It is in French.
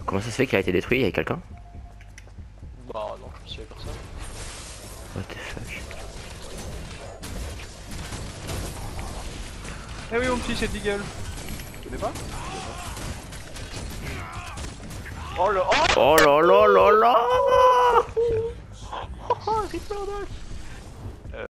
Comment ça se fait qu'il a été détruit? Y'a quelqu'un? Bah non, je me suis personne. What the fuck? Eh oui mon petit, c'est Deagle. Tu connais pas? Oh le... Oh, Oh là là là là! oh, Ripperdoc.